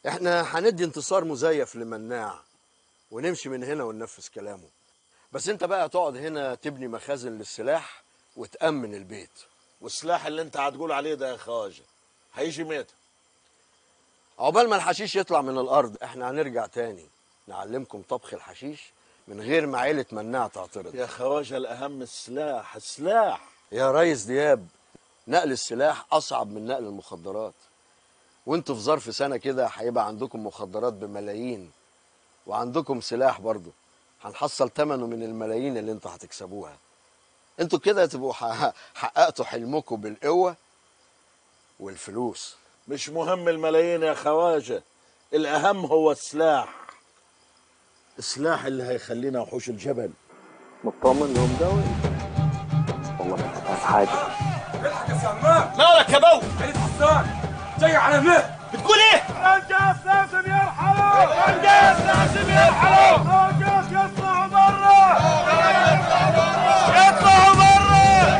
احنا هندي انتصار مزيف لمناع ونمشي من هنا وننفذ كلامه. بس انت بقى تقعد هنا تبني مخازن للسلاح وتأمن البيت. والسلاح اللي انت هتقول عليه ده يا خواجه هيجي متى؟ عقبال ما الحشيش يطلع من الارض احنا هنرجع تاني نعلمكم طبخ الحشيش من غير ما عيلة مناع تعترض. يا خواجه الاهم السلاح. يا ريس دياب، نقل السلاح اصعب من نقل المخدرات، وانتوا في ظرف سنه كده هيبقى عندكم مخدرات بملايين وعندكم سلاح برضه هنحصل ثمنه من الملايين اللي انتوا هتكسبوها. انتوا كده تبقوا حققتوا حلمكم بالقوه والفلوس. مش مهم الملايين يا خواجه، الاهم هو السلاح اللي هيخلينا وحوش الجبل. مطمن يوم ده والله ما فاهم حاجه. الحق يا سمان. مالك يا بو؟ عيد حسان جاي على هنا. بتقول ايه؟ الجاس لازم يرحلوا. الجاس لازم يرحلوا. الجاس يطلعوا برا. اطلعوا برا.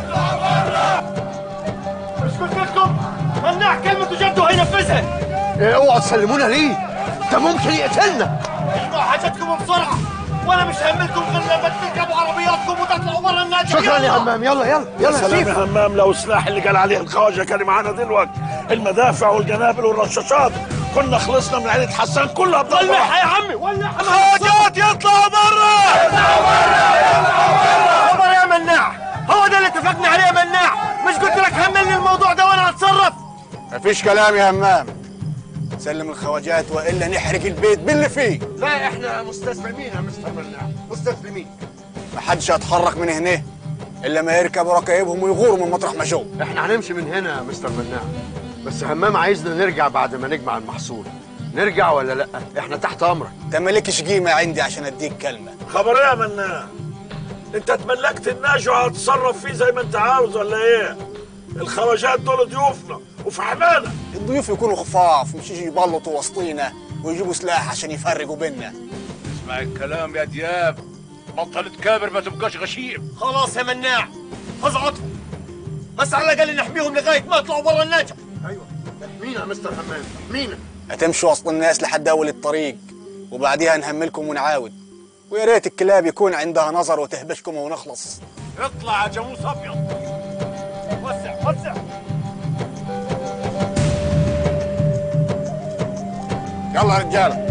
مش قلت لكم مناع كلمته جد وهينفذها. ايه اوعوا تسلمونا ليه؟ ده ممكن يقتلنا. اجمعوا حاجتكم بسرعه وانا مش هعملكم غير لما تركبوا عربياتكم وتطلعوا برا النادي. شكرا يا همام. يلا سلام يا همام. لو السلاح اللي قال عليه الخواجه كان معانا دلوقتي، المدافع والقنابل والرشاشات، كنا خلصنا من عيله حسان كلها. ولعها يا عمي ولعها. الخواجات يطلعوا برا. يطلعوا برا. خبر يا مناع، هو ده اللي اتفقنا عليه يا مناع. مش قلت لك هملني الموضوع ده وانا هتصرف؟ مفيش كلام يا همام، سلم الخواجات والا نحرق البيت باللي فيه. لا احنا مستسلمين يا مستر مناع، مستسلمين. محدش هيتحرك من هنا الا ما يركبوا ركايبهم ويغوروا من مطرح ما جو. احنا هنمشي من هنا يا مستر مناع، بس همام عايزنا نرجع بعد ما نجمع المحصول. نرجع ولا لا؟ احنا تحت امرك. انت مالكش قيمه عندي عشان اديك كلمه. خبر ايه يا مناع؟ انت اتملكت الناجي وهتتصرف فيه زي ما انت عاوز ولا ايه؟ الخواجات دول ضيوفنا وفي حمانا. الضيوف يكونوا خفاف، مش يجي يبلطوا وسطينا ويجيبوا سلاح عشان يفرقوا بينا. اسمع الكلام يا دياب، بطل تكابر ما تبقاش غشيم. خلاص يا مناع اضغطهم، بس على الاقل نحميهم لغايه ما يطلعوا برا النجع. ايوه احمينا يا مستر همام، احمينا. هتمشوا وسط الناس لحد اول الطريق وبعديها نهملكم ونعاود، ويا ريت الكلاب يكون عندها نظر وتهبشكم ونخلص. اطلع يا جاموس ابيض. وسع. يلا يا رجاله.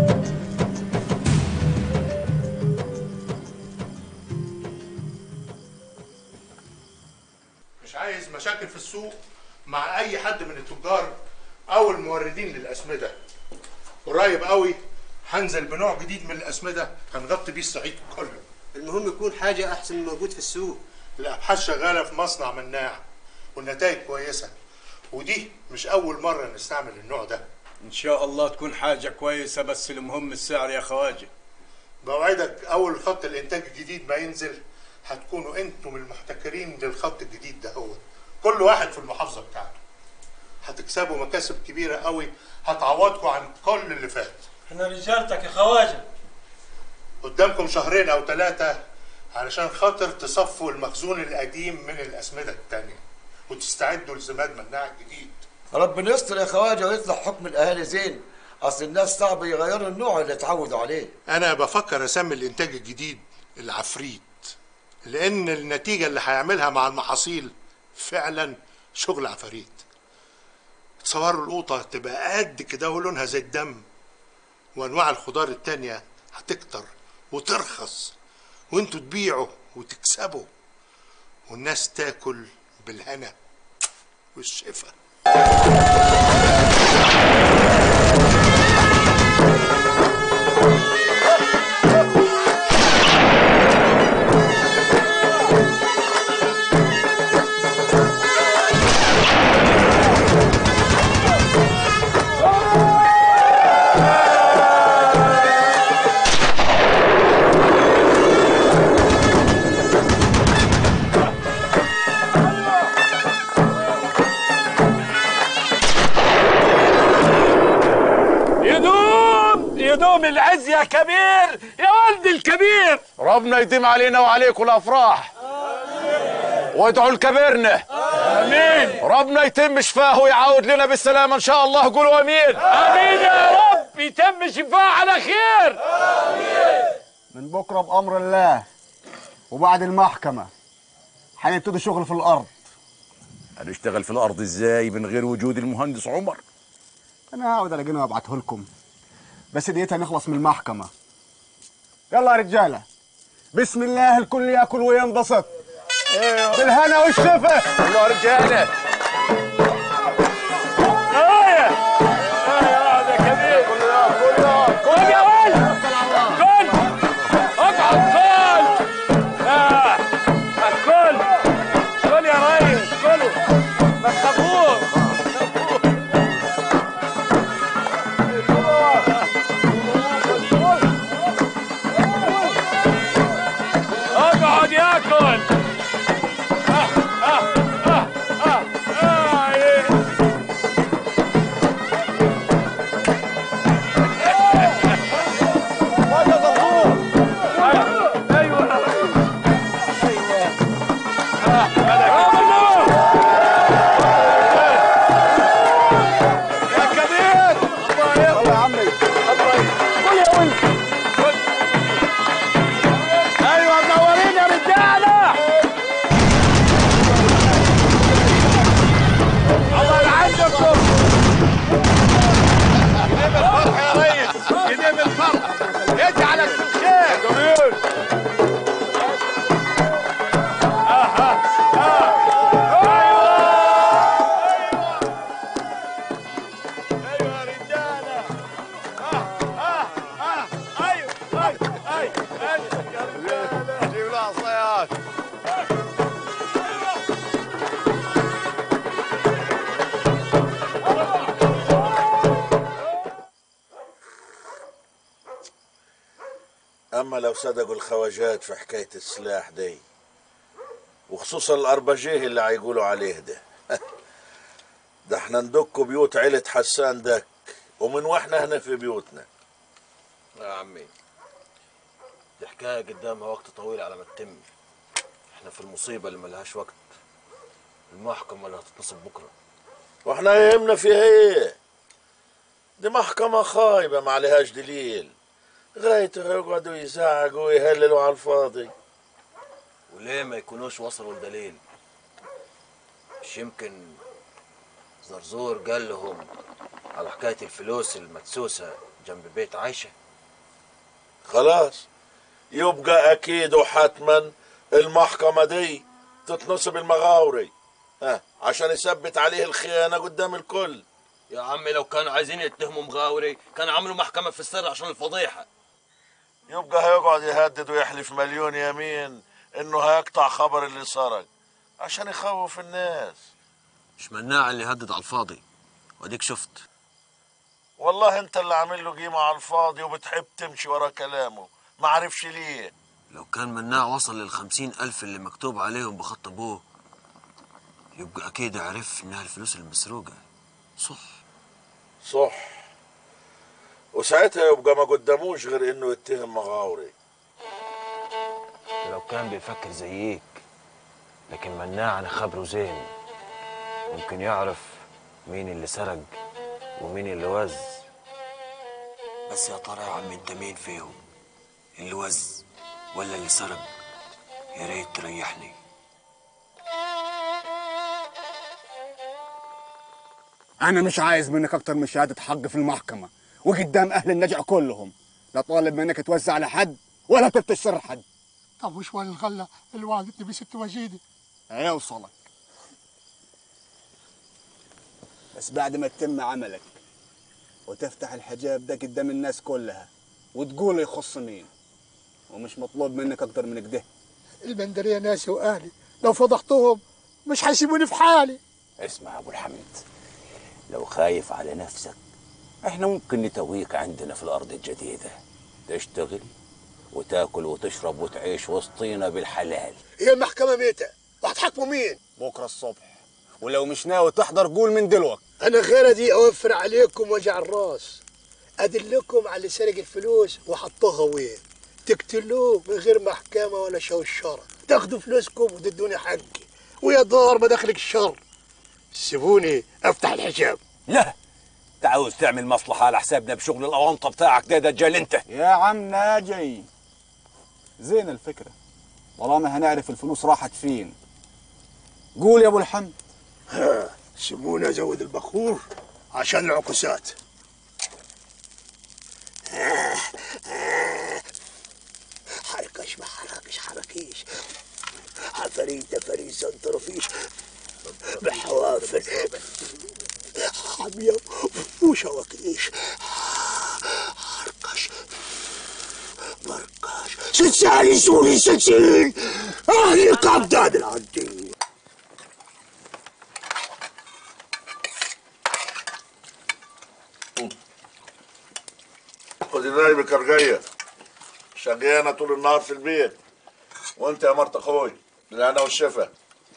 مش عايز مشاكل في السوق مع اي حد من التجار او الموردين للاسمده. قريب قوي هنزل بنوع جديد من الاسمده هنغطي بيه الصعيد كله. المهم يكون حاجه احسن من موجود في السوق. الابحاث شغاله في مصنع مناع والنتائج كويسه، ودي مش اول مره نستعمل النوع ده. ان شاء الله تكون حاجه كويسه، بس المهم السعر يا خواجه. بوعدك اول خط الانتاج الجديد ما ينزل هتكونوا انتم المحتكرين للخط الجديد ده، هو كل واحد في المحافظه بتاعته. هتكسبوا مكاسب كبيره قوي هتعوضكم عن كل اللي فات. احنا رجالتك يا خواجه. قدامكم شهرين او 3 علشان خاطر تصفوا المخزون القديم من الاسمده التانيه وتستعدوا لسماد مناع الجديد. ربنا يستر يا خواجه ويطلع حكم الاهالي زين، اصل الناس صعب يغيروا النوع اللي اتعودوا عليه. انا بفكر اسمي الانتاج الجديد العفريت، لان النتيجه اللي هيعملها مع المحاصيل فعلا شغل عفاريت. تصوروا القوطه تبقى قد كده ولونها زي الدم، وانواع الخضار التانيه هتكتر وترخص، وانتوا تبيعوا وتكسبوا، والناس تاكل بالهنا والشفا. يدوم العز يا كبير يا ولد الكبير. ربنا يديم علينا وعليكم الافراح. وادعوا لكبيرنا. امين. ربنا يتم شفاه ويعود لنا بالسلامه ان شاء الله. قولوا امين. امين يا رب. ويتم شفاء على خير. من بكره بامر الله وبعد المحكمه هنبتدي شغل في الارض. هنشتغل في الارض ازاي من غير وجود المهندس عمر؟ انا هقعد الاقينا وابعته لكم، بس ديتها نخلص من المحكمه. يلا يا رجاله، بسم الله الكل ياكل وينبسط. ايوه بالهنا والشفا. يلا يا رجاله. أما لو صدقوا الخواجات في حكاية السلاح دي، وخصوصا الأربجيه اللي هيقولوا عليه ده احنا ندك بيوت عيلة حسان دك ومن واحنا هنا في بيوتنا. يا عمي دي حكاية قدامها وقت طويل على ما تتم. احنا في المصيبة اللي ملهاش وقت. المحكمة اللي هتتصل بكرة. واحنا يهمنا فيها ايه؟ دي محكمة خايبة ما عليهاش دليل، غايته يقعدوا يزعقوا ويهللوا على الفاضي. وليه ما يكونوش وصلوا لدليل؟ مش يمكن زرزور قال لهم على حكاية الفلوس المدسوسة جنب بيت عايشة؟ خلاص يبقى أكيد وحتما المحكمة دي تتنصب المغاوري عشان يثبت عليه الخيانة قدام الكل. يا عمي لو كانوا عايزين يتهموا مغاوري كانوا عملوا محكمة في السر عشان الفضيحة. يبقى هيقعد يهدد ويحلف مليون يمين انه هيقطع خبر اللي سرق عشان يخوف الناس. مش مناع اللي يهدد على الفاضي، واديك شفت. والله انت اللي عامل له قيمة على الفاضي وبتحب تمشي ورا كلامه، ما عرفش ليه. لو كان مناع وصل لل50,000 اللي مكتوب عليهم بخط ابوه يبقى اكيد عرف انها الفلوس المسروقة. صح، وساعتها يبقى ما قداموش غير انه يتهم مغاوري. لو كان بيفكر زيك، لكن مناع انا خبره زين، ممكن يعرف مين اللي سرق ومين اللي وز. بس يا ترى يا عم انت مين فيهم، اللي وز ولا اللي سرق؟ يا ريت تريحني. انا مش عايز منك اكتر من شهاده حق في المحكمه وقدام اهل النجع كلهم. لا طالب منك توزع على حد ولا تفتش سر حد. طب وش الغله اللي وعدتني بيه ست وجيدي؟ هيوصلك، بس بعد ما تتم عملك وتفتح الحجاب ده قدام الناس كلها وتقول يخص مين، ومش مطلوب منك اكتر من كده. البندريه ناسي واهلي، لو فضحتهم مش هيسيبوني في حالي. اسمع يا ابو الحمد، لو خايف على نفسك احنا ممكن نتويك عندنا في الارض الجديده، تشتغل وتاكل وتشرب وتعيش وسطينا بالحلال. هي المحكمه ميته وهتحاكموا مين؟ بكره الصبح، ولو مش ناوي تحضر قول من دلوقتي. انا غير دي اوفر عليكم وجع الراس، ادلكم على اللي سرق الفلوس وحطوها وين، تقتلوه من غير محكمه ولا شوشره، تاخدوا فلوسكم وتدوني حقي، ويا دار ما دخلك الشر. سيبوني افتح الحجاب. لا انت عاوز تعمل مصلحه على حسابنا بشغل الاونطه بتاعك ده دجال انت. يا عم ناجي، زين الفكره طالما هنعرف الفلوس راحت فين. قول يا ابو الحمد. سيبونا ازود البخور عشان العكوسات. حركش ما حركيش عفاريت فريسة طرفيش بحوافر حمية وشواكيش حركش مركش سلسالي سوري سلسل أهلي قبضان العدي. خدي نايم الكرجية شقيانة طول النهار في البيت، وانت يا مرت اخوي بالهنا والشفا.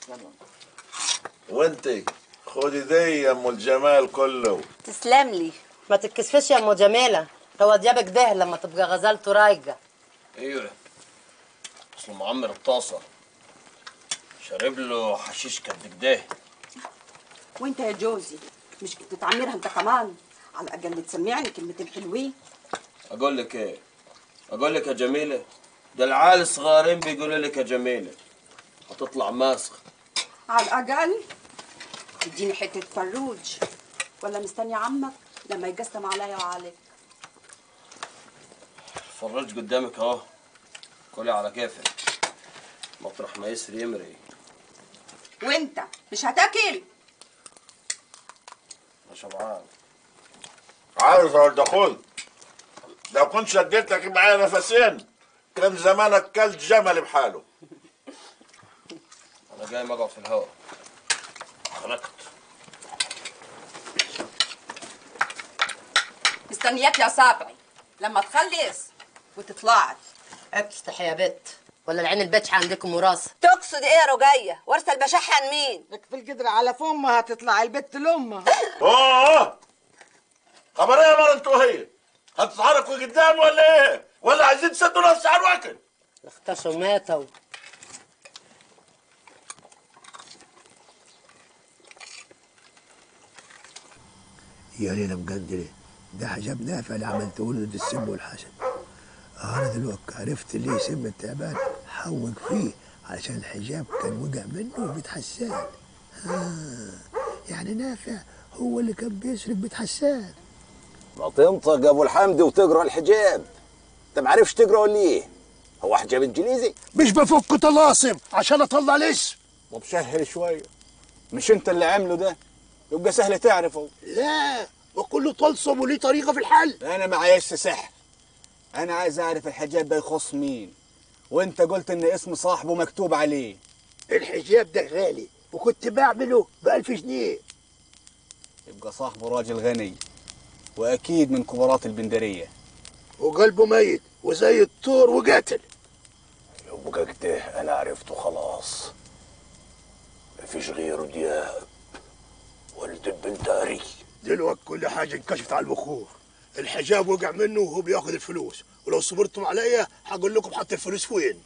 وانت خدي دي يا ام الجمال كله. تسلم لي، ما تتكسفش يا ام جميله، هو ديابك ده لما تبقى غزالته رايقه. ايوه اصل معمر الطاسه شارب له حشيش قد كده. وانت يا جوزي مش كنت تعمرها انت كمان؟ على الاقل تسمعني كلمتين حلوين. اقول لك ايه؟ اقول لك يا جميله، ده العيال الصغارين بيقولوا لك يا جميله هتطلع ماسخ. على الاقل تديني حته فروج، ولا مستني عمك لما يقسم عليا وعليك؟ فرج قدامك اهو، كلي على كيفك مطرح ما يسري يمري. وانت مش هتاكل؟ انا شبعان. عارف يا ولد اخوي، لو كنت شديت لك معايا نفسين كان زمانك كلت جمل بحاله. انا جاي مقعد في الهواء خنقت. مستنياك يا صابعي لما تخلص وتطلعت. افتح يا بت، ولا العين البتش عندكم وراثه؟ تقصد ايه يا رجيه؟ ورثه البشاحه عن مين؟ لك في القدر على فمها هتطلع البت لامها. خبر ايه يا مره انتوا هي؟ هتتحركوا قدام ولا ايه؟ ولا عايزين تسدوا نفس على الوكل؟ اختشوا ماتوا. يا ليلى مقدرة، ده حجاب نافع اللي عملته له السم والحسن. انا دلوقتي عرفت ليه سم التعبان حوق فيه، علشان الحجاب كان وقع منه بيت حسان. يعني نافع هو اللي كان بيسرق بيت حسان. ما تنطق يا ابو الحمد وتقرا الحجاب. انت ما عرفش تقرا ولا ايه؟ هو حجاب انجليزي؟ مش بفك طلاسم عشان اطلع الاسم. طب سهل شويه، مش انت اللي عامله ده؟ يبقى سهل تعرفه. لا، وكله طلسم وليه طريقه في الحل. انا ما عايزش سحر، انا عايز اعرف الحجاب ده يخص مين، وانت قلت ان اسم صاحبه مكتوب عليه. الحجاب ده غالي وكنت بعمله ب1000 جنيه. يبقى صاحبه راجل غني واكيد من كبارات البندريه، وقلبه ميت وزي الطور وقاتل. يبقى كده انا عرفته خلاص، مفيش غيره دياب ولد البنداري. دلوقتي كل حاجه انكشفت على البخور، الحجاب وقع منه وهو بياخد الفلوس، ولو صبرتم عليا هقول لكم حط الفلوس وين.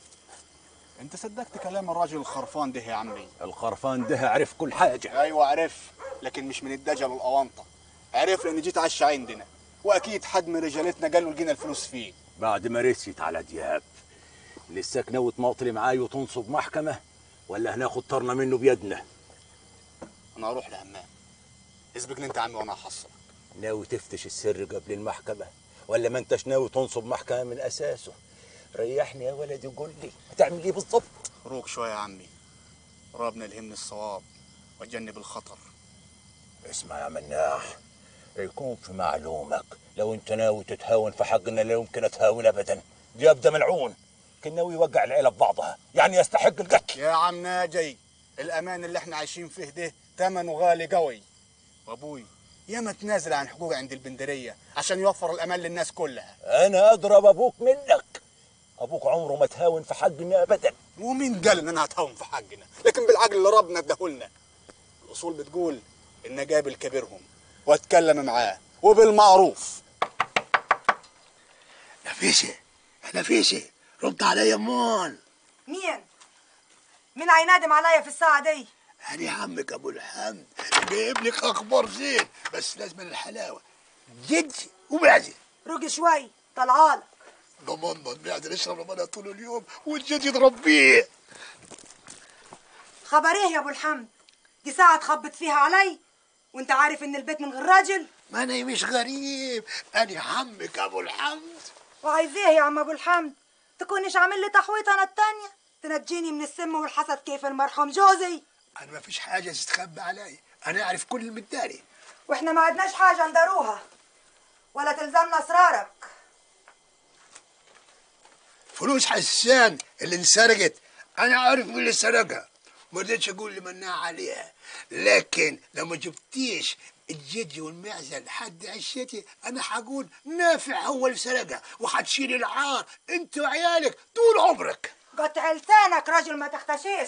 انت صدقت كلام الراجل الخرفان ده يا عمي؟ الخرفان ده عرف كل حاجه. ايوه عرف، لكن مش من الدجل والاونطه. عرف لان جيت عشا عندنا، واكيد حد من رجالتنا قال له لقينا الفلوس فيه. بعد ما رسيت على دياب لساك ناوي تماطلي معاي وتنصب محكمه، ولا هناخد طرنا منه بيدنا؟ انا اروح لهمام، اسبقني انت يا عمي وانا هحصلك. ناوي تفتش السر قبل المحكمه، ولا ما انتش ناوي تنصب محكمه من اساسه؟ ريحني يا ولدي وقول لي هتعمل ايه بالظبط. روق شويه يا عمي، ربنا يلهمني الصواب وتجنب الخطر. اسمع يا مناح، يكون في معلومك لو انت ناوي تتهاون في حقنا لا يمكن اتهاون ابدا. دياب ده ملعون، كان ناوي يوقع العيله ببعضها، يعني يستحق القتل. يا عم ناجي، الامان اللي احنا عايشين فيه ده ثمنه غالي قوي، وابوي ياما تنازل عن حقوقه عند البندريه عشان يوفر الامان للناس كلها. انا اضرب ابوك منك، ابوك عمره ما تهاون في حقنا ابدا. ومين قال ان انا هتهاون في حقنا؟ لكن بالعقل اللي ربنا اداهولنا. الاصول بتقول ان اقابل كبيرهم واتكلم معاه وبالمعروف. نفيسه رد عليا امال. مين هينادم عليا في الساعه دي؟ أنا عمك أبو الحمد جايب لك أخبار زين، بس لازم الحلاوة جد ومعزة. رقي شوي طلعالك. ضمننا المعزة نشرب لبنها طول اليوم والجد يضرب بيه. خبر ايه يا ابو الحمد؟ دي ساعة تخبط فيها علي وانت عارف ان البيت من غير راجل؟ ما أنا مش غريب، أنا عمك أبو الحمد. وعايز ايه يا عم ابو الحمد؟ تكونش عامل لي تحويطه انا التانية تنجيني من السم والحسد كيف المرحوم جوزي؟ أنا ما فيش حاجة تستخبى علي، أنا أعرف كل المداري. واحنا ما عدناش حاجة نداروها ولا تلزمنا اسرارك. فلوس حسان اللي انسرقت أنا عارف مين اللي سرقها، ما رضيتش أقول لمناع عليها، لكن لو ما جبتيش الجدي والمعزة لحد عشتي أنا حقول نافع هو اللي سرقها، وحتشيل العار أنت وعيالك طول عمرك. قطع لسانك راجل ما تختشيش.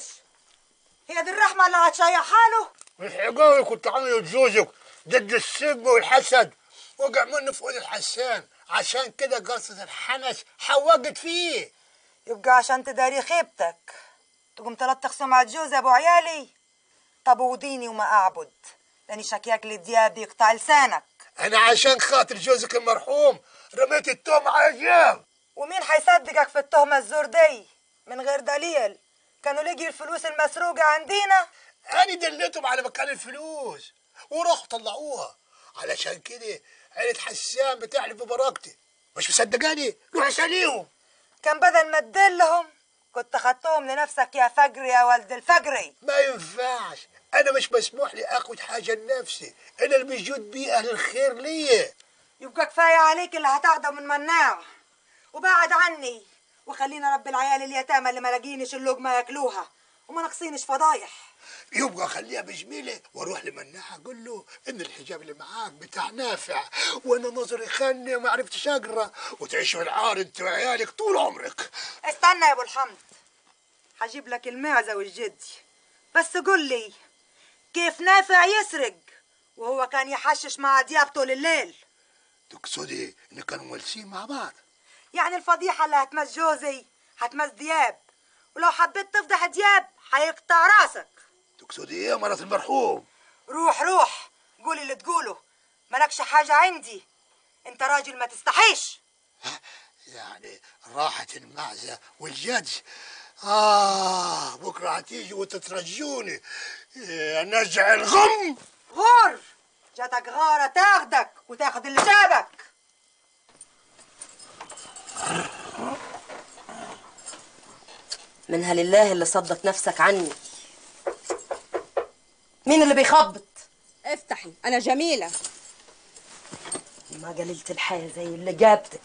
هي دي الرحمة اللي هتشيح حاله؟ مش حقاوي كنت عامل جوزك ضد السب والحسد، وقع منه في ايد الحسان، عشان كده قصة الحنش حوقت فيه. يبقى عشان تداري خيبتك تقوم تلطخ سمعة جوز ابو عيالي؟ طب وديني وما اعبد لاني شكياك للدياب يقطع لسانك. انا عشان خاطر جوزك المرحوم رميت التهمة على جاب. ومين حيصدقك في التهمة الزور دي من غير دليل؟ كانوا لقي الفلوس المسروقة عندينا. أنا دليتهم على مكان الفلوس وراحوا طلعوها، علشان كده عيلة حسان بتحلف ببركتي. مش مصدقاني؟ روح اسأليهم. كان بدل ما تدلهم كنت اخدتهم لنفسك يا فجري يا ولد الفجري. ما ينفعش، أنا مش مسموح لي آخد حاجة لنفسي، أنا اللي بيجود بيه أهل الخير ليا. يبقى كفاية عليك اللي هتاخده من مناع، وبعد عني وخلينا رب العيال اليتامى اللي ما لاقينش اللقمة ياكلوها وما ناقصينش فضايح. يبقى خليها بجميله واروح لمناع اقول له ان الحجاب اللي معاك بتاع نافع وانا نظري خني وما عرفتش اقرا، وتعيش في العار انت وعيالك طول عمرك. استنى يا ابو الحمد، هجيب لك المعزه والجدي، بس قول لي كيف نافع يسرق وهو كان يحشش مع دياب طول الليل؟ تقصدي ان كانوا مولسين مع بعض؟ يعني الفضيحه اللي هتمس جوزي هتمس دياب، ولو حبيت تفضح دياب هيقطع راسك. تقصدي ايه يا مرات المرحوم؟ روح روح قولي اللي تقوله، مالكش حاجه عندي، انت راجل ما تستحيش. يعني راحت المعزه والجد، بكره هتيجي وتترجوني نرجع الغم. غور جاتك غاره تاخدك وتاخد اللي جابك. منها لله اللي صدت نفسك عني. مين اللي بيخبط؟ افتحي، انا جميله. ما قليلة الحياة زي اللي جابتك.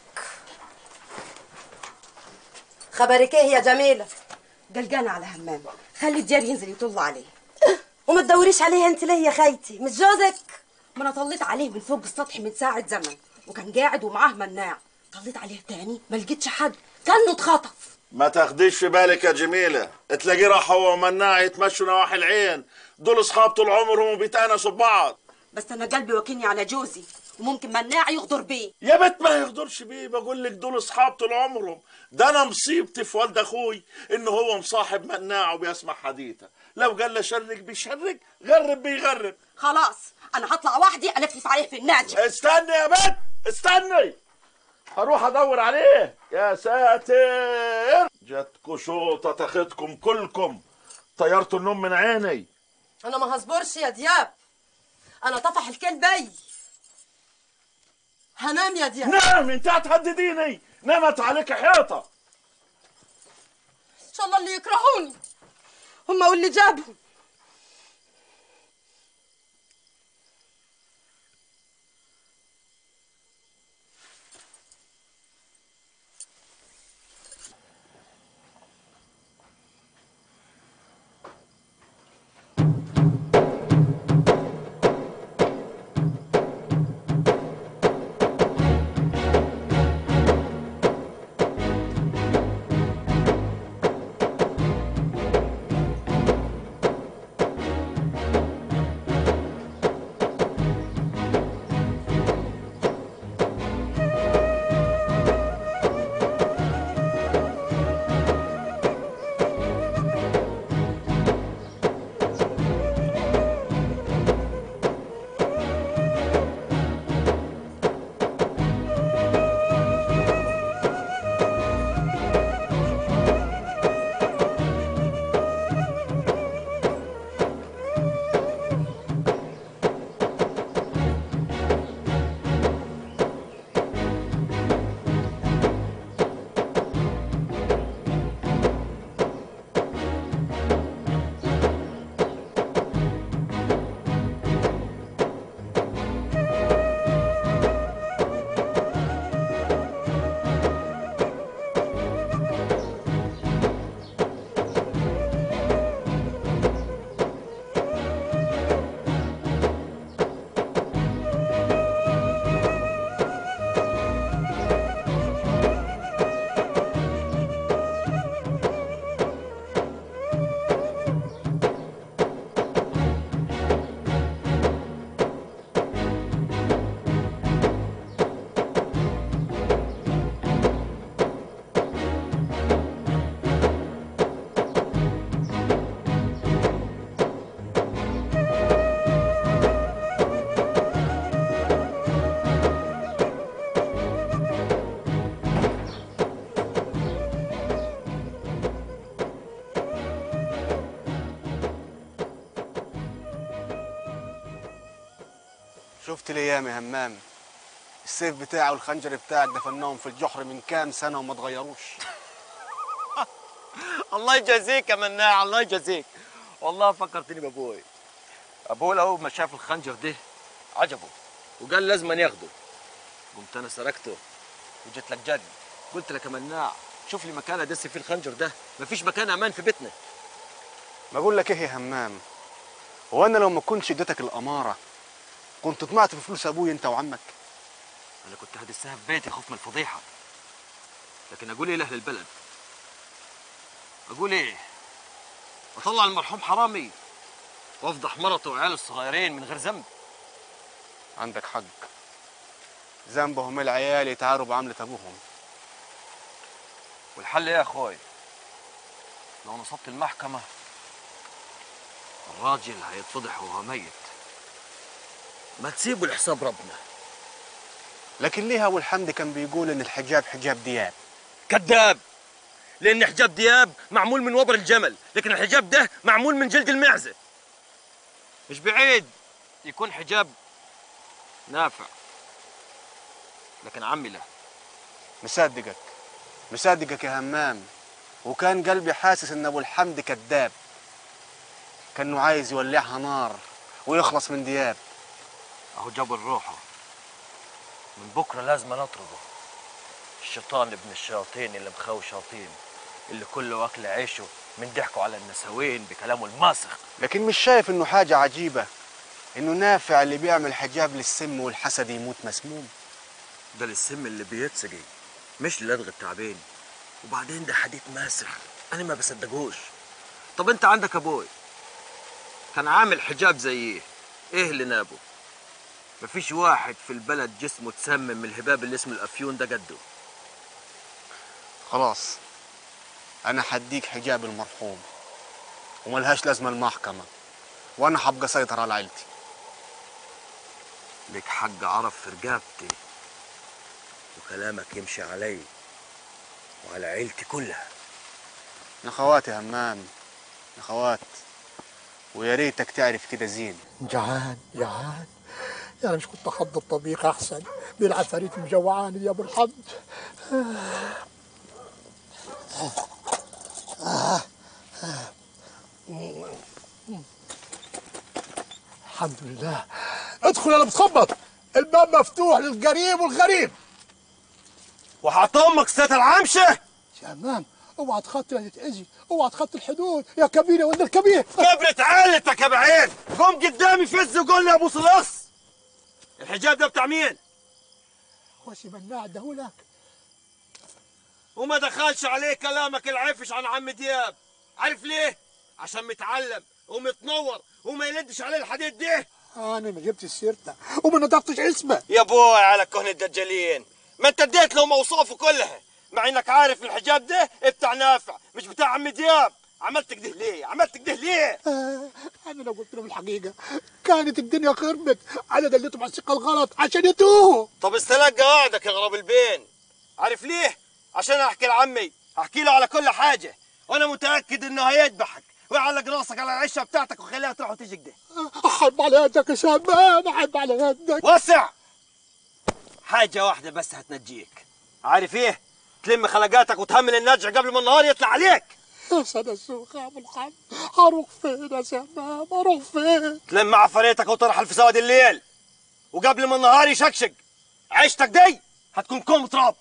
خبرك ايه يا جميلة؟ قلقانه على همام، خلي دياب ينزل يطل عليه. وما تدوريش عليه انت ليه يا خيتي؟ مش جوزك؟ ما انا طليت عليه من فوق السطح من ساعه زمن، وكان قاعد ومعاه مناع. طليت عليه تاني ما لقيتش حد، كانه اتخطف. ما تاخديش في بالك يا جميلة، تلاقيه راح هو ومناع يتمشوا نواحي العين، دول اصحاب طول عمرهم وبيتانسوا ببعض. بس انا قلبي واكلني على جوزي وممكن مناع يغدر بيه. يا بنت ما يغدرش بيه، بقول لك دول اصحاب طول عمرهم. ده انا مصيبتي في والد اخوي ان هو مصاحب مناع وبيسمع حديثه، لو قال له شرك بيشرك، غرب بيغرب. خلاص انا هطلع وحدي الفلف عليه في النادي. استني يا بنت استني، هروح ادور عليه. يا ساتر، جاتكوا شوطه تاخدكم كلكم، طيرتوا النوم من عيني. انا ما هصبرش يا دياب، انا طفح الكلبي. هنام يا دياب. نام، انت هتهدديني، نامت عليك حيطه. ان شاء الله اللي يكرهوني هم واللي جابهم. الايام يا همام. السيف بتاعي والخنجر بتاعك دفناهم في الجحر من كام سنه وما اتغيروش. الله يجازيك يا مناع، الله يجازيك. والله فكرتني بابوي. ابوي لو ما شاف الخنجر ده عجبه وقال لازم ياخده. قمت انا سرقته وجيت لك جد، قلت لك يا مناع شوف لي مكان ادس فيه الخنجر ده، مفيش مكان امان في بيتنا. بقول لك ايه يا همام، هو انا لو ما كنتش اديتك الاماره كنت طمعت في فلوس ابوي انت وعمك؟ انا كنت هدسها في بيتي خوف من الفضيحه، لكن اقول ايه لاهل البلد؟ اقول ايه؟ اطلع المرحوم حرامي وافضح مرته وعياله الصغيرين من غير ذنب. عندك حق، ذنبهم العيال يتعاروا بعمله ابوهم. والحل ايه يا اخوي؟ لو نصبت المحكمه الراجل هيتفضح وهو ميت. ما تسيبوا لحساب ربنا. لكن ليه ابو الحمد كان بيقول ان الحجاب حجاب دياب؟ كذاب، لان حجاب دياب معمول من وبر الجمل، لكن الحجاب ده معمول من جلد المعزه. مش بعيد يكون حجاب نافع، لكن عمي لا. مصدقك يا همام، وكان قلبي حاسس ان ابو الحمد كذاب، كانه عايز يولعها نار ويخلص من دياب. اهو جاب روحه، من بكره لازم نطرده. الشيطان ابن الشياطين اللي مخاوي شياطين، اللي كله واكل عيشه من ضحكوا على النساوين بكلامه الماسخ. لكن مش شايف انه حاجه عجيبه انه نافع اللي بيعمل حجاب للسم والحسد يموت مسموم؟ ده للسم اللي بيتسقي مش للدغ التعبين. وبعدين ده حديث ماسخ انا ما بصدقوش. طب انت عندك ابوي كان عامل حجاب زي ايه اللي نابه؟ مفيش واحد في البلد جسمه تسمم من الهباب اللي اسمه الافيون ده قده. خلاص انا حديك حجاب المرحوم وملهاش لازمه المحكمه، وانا حبقى اسيطر على عيلتي. لك حق عرف في رقابتي، وكلامك يمشي علي وعلى عيلتي كلها. نخوات يا همام، نخوات، ويا ريتك تعرف كده زين. جعان يعني مش كنت احضر طبيخ احسن؟ دي العفاريت مجوعاني يا ابو الحمد. الحمد لله. ادخل، انا بتخبط، الباب مفتوح للقريب والغريب. وحط امك ستة العمشه يا امام، اوعى تخطي لا تتاذي، اوعى تخطي الحدود يا كبير يا ولد الكبير. كبرت عيلتك يا بعيد. قوم قدامي فز وقول لي يا ابو صلص، الحجاب ده بتاع مين؟ خوشي مناع اداهولك. وما دخلش عليه كلامك العفش عن عم دياب. عارف ليه؟ عشان متعلم ومتنور وما يلدش عليه الحديد ده. انا ما جبتش سيرته وما نطقتش اسمه. يا بوي على كهن الدجالين، ما انت اديت لهم اوصافه كلها، مع انك عارف الحجاب ده بتاع نافع مش بتاع عم دياب. عملت كده ليه؟ انا لو قلت لهم الحقيقه كانت الدنيا خربت. انا دليتهم على الثقه الغلط عشان يتوهوا. طب استلق قاعدك يا غراب البين. عارف ليه؟ عشان احكي لعمي، احكي له على كل حاجه، وانا متاكد انه هيذبحك ويعلق راسك على العشه بتاعتك وخليها تروح وتيجي كده. احب على يدك يا شباب، احب على يدك. وسع. حاجه واحده بس هتنجيك، عارف ايه؟ تلم خلقاتك وتهمل النجع قبل ما النهار يطلع عليك. يا سيد السوق يا ابو الحمد، هروح فين يا شباب؟ اروح فين؟ تلم عفاريتك وترحل في سواد الليل، وقبل ما النهار يشكشك عيشتك دي هتكون كوم تراب.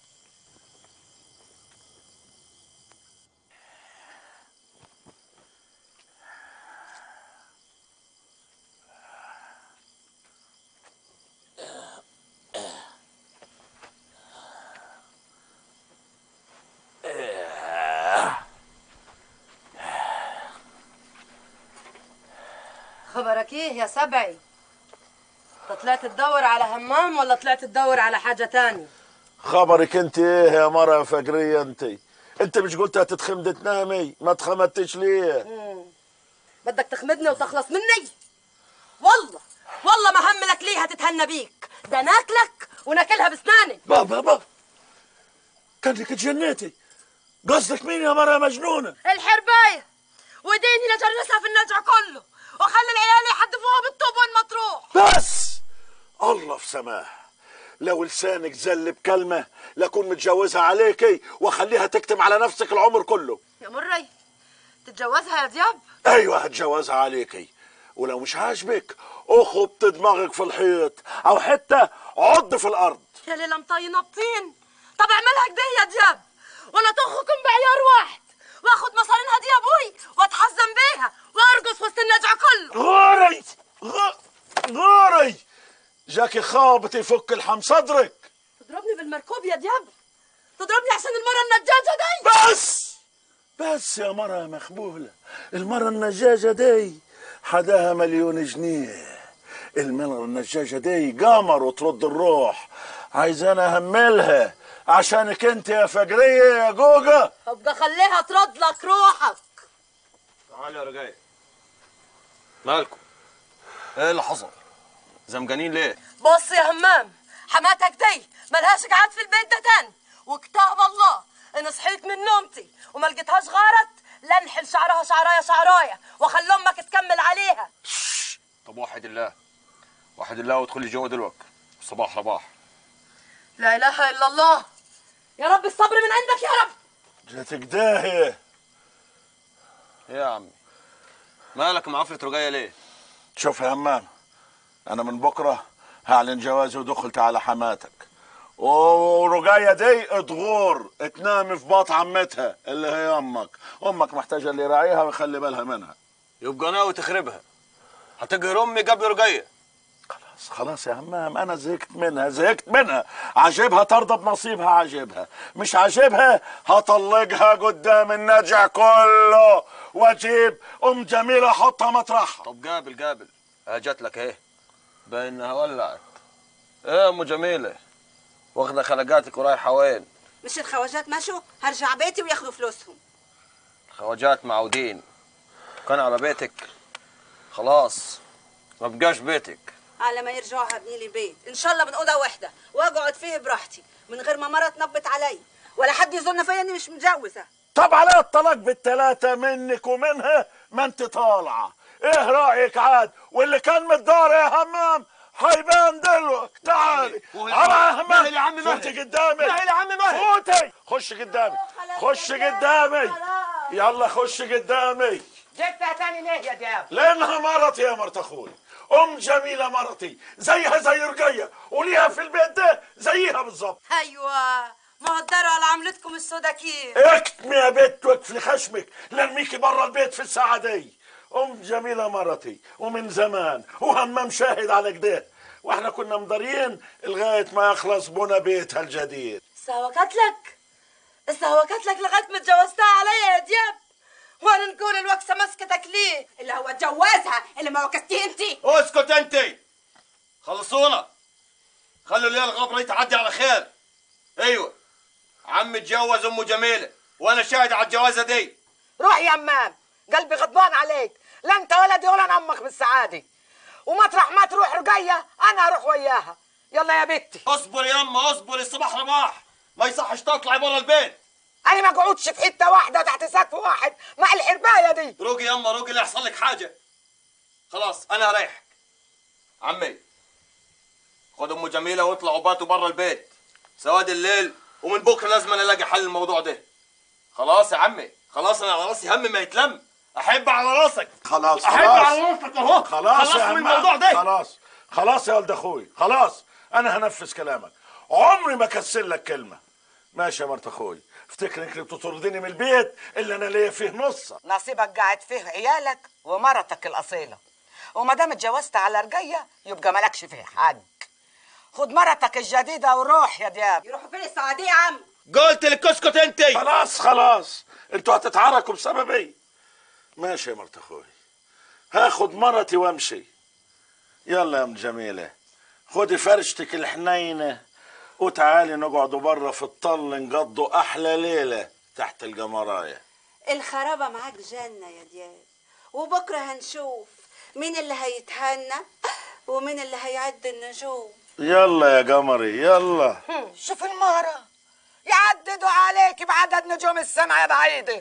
خبرك ايه يا سبعي؟ انت طلعت تدور على همام ولا طلعت تدور على حاجة تاني؟ خبرك انت ايه يا مرة فقرية انت مش قلت هتتخمد تنامي؟ ما تخمدتش ليه؟ بدك تخمدني وتخلص مني؟ والله ما هملك ليه هتتهنى بيك، ده ناكلك وناكلها بسناني. بابا كانك تجنيتي. قصدك مين يا مرة مجنونة؟ الحرباية، وديني لجرسها في النجع كله وخلي العيال يحدفوها بالطوب وين ما تروح. بس الله في سماه، لو لسانك زل بكلمة لكون متجوزها عليكي واخليها تكتم على نفسك العمر كله. يا مري تتجوزها يا دياب؟ ايوه هتجوزها عليكي، ولو مش عاجبك اخبط دماغك في الحيط او حتى عض في الارض. يا ليلى مطينه بطين. طب اعملها كده يا دياب وانا طخكم بعيار واحد واخد مصارينها دي يا ابوي واتحزم بيها وارقص وسط النجع كله. غوري غوري جاكي خابط يفك الحم صدرك. تضربني بالمركوب يا دياب؟ تضربني عشان المره النجاجه دي؟ بس يا مرة مخبولة، المرة النجاجة دي حداها مليون جنيه. المرة النجاجة دي قمر وترد الروح، عايزانا اهملها عشانك انت يا فجرية يا جوجة. ابقى خليها ترد لك روحك. تعال يا رجاية، مالكم؟ ايه اللي حصل؟ زمجانين ليه؟ بص يا همام، حماتك دي ملهاش قعد في البيت ده تاني، وكتاب الله ان صحيت من نومتي وما لقيتهاش غارت لنحل شعرها شعرايه واخلي امك تكمل عليها. طب وحد الله وحد الله وادخلي جوه دلوقتي صباح رباح. لا اله الا الله. يا رب الصبر من عندك يا رب. جاتك داهية. ايه يا عمي؟ مالك معفرة رجاية ليه؟ شوف يا همام، انا من بكرة هعلن جوازي ودخلت على حماتك، ورجاية دي تغور تنام في باط عمتها اللي هي امك محتاجة اللي يراعيها ويخلي بالها منها. يبقى ناوي تخربها، هتقهر امي قبل رجاية. خلاص يا همام، انا زهقت منها. عاجبها ترضى بنصيبها، عاجبها مش عاجبها هطلقها قدام النجع كله واجيب ام جميلة احطها مطرحها. طب قابل جات لك ايه؟ باينها ولعت. ايه ام جميلة، واخدة خلقاتك ورايحة وين؟ مش الخواجات مشوا؟ هرجع بيتي وياخدوا فلوسهم. الخواجات معودين، كان على بيتك خلاص ما بقاش بيتك. على ما يرجعوا هبني لي بيت ان شاء الله من اوضه واحده واقعد فيه براحتي من غير ما مره تنبت علي ولا حد يظن فيا اني مش متجوزه. طب على الطلاق بالثلاثه منك ومنها ما انت طالعه. ايه رايك عاد؟ واللي كان متدار يا همام هيبان دلوقتي. تعالي على همام. يا عم فوتي قدامي. يا عم فوتي. خش قدامي يلا خش قدامي. جبتها تاني ليه يا دياب؟ لانها مرتي يا مرت اخوي. ام جميله مرتي زيها زي رقيه وليها في البيت ده زيها بالظبط. ايوه ما هو الدار على عملتكم السودا كيف. اكتمي يا بنت واقفلي خشمك لنميكي برا البيت في الساعه دي. ام جميله مرتي ومن زمان وهمام شاهد على كده، واحنا كنا مضارين لغايه ما يخلص بنا بيتها الجديد. استهوكت لك لغايه ما اتجوزتها عليا يا دياب، وانا نقول الوكسه مسكتك ليه؟ اللي هو اتجوزها اللي ما وكستيه انت. اسكت انت، خلصونا، خلوا الليله الغبره تعدي على خير. ايوه عم اتجوز ام جميله وانا شاهد على الجوازه دي. روح يا امام، قلبي غضبان عليك، لا انت ولدي ولا انا امك بالسعاده، ومطرح ما تروح رقيه انا اروح وياها. يلا يا بنتي. اصبر يا اما اصبر، الصباح رباح، ما يصحش تطلعي برا البيت. انا ما اقعدش في حته واحده تحت سقف واحد مع الحربايه دي. روقي يا اما روقي، لا يحصل لك حاجه. خلاص انا هريحك. عمي خد ام جميله واطلعوا باتوا برا البيت سواد الليل، ومن بكره لازم انا الاقي حل الموضوع ده. خلاص يا عمي، خلاص انا على راسي هم ما يتلم. احب على راسك. خلاص احب على راسك اهو. خلاص يا من الموضوع ده. خلاص يا ولد اخوي، خلاص انا هنفذ كلامك. عمري ما كسل لك كلمه. ماشي يا مرت اخوي، افتكر انك بتطردني من البيت اللي انا ليا فيه نص. نصيبك قاعد فيه عيالك ومرتك الاصيله، وما دام اتجوزت على رقيه يبقى مالكش فيه حق. خد مرتك الجديده وروح يا دياب. يروحوا فين السعاديه يا عم؟ قلت لك اسكت انت. خلاص انتوا هتتعاركوا بسببي. ماشي يا مرت اخوي، هاخد مرتي وامشي. يلا يا ام جميله، خدي فرشتك الحنينه وتعالي نقعدوا بره في الطل نقضوا احلى ليله تحت القمرايه. الخرابه معاك جنه يا دياب، وبكره هنشوف مين اللي هيتهنى ومين اللي هيعد النجوم. يلا يا قمري يلا. شوف المهره يعددوا عليك بعدد نجوم السماء يا بعيده.